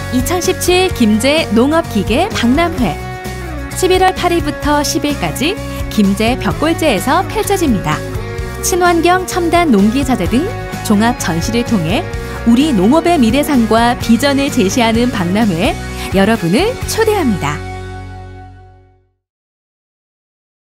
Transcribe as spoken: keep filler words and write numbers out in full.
이천십칠 김제 농업기계 박람회 십일월 팔일부터 십일까지 김제 벽골제에서 펼쳐집니다. 친환경 첨단 농기자재 등 종합 전시를 통해 우리 농업의 미래상과 비전을 제시하는 박람회에 여러분을 초대합니다.